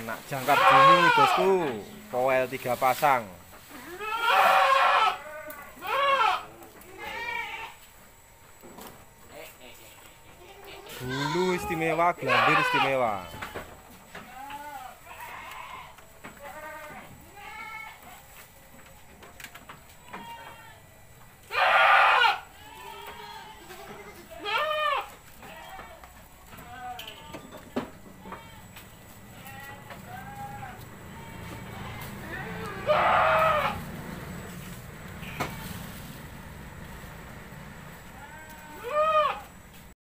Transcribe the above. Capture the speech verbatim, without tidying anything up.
anak jangkar bumi bosku, poel tiga pasang. Bulu istimewa, gelambir istimewa.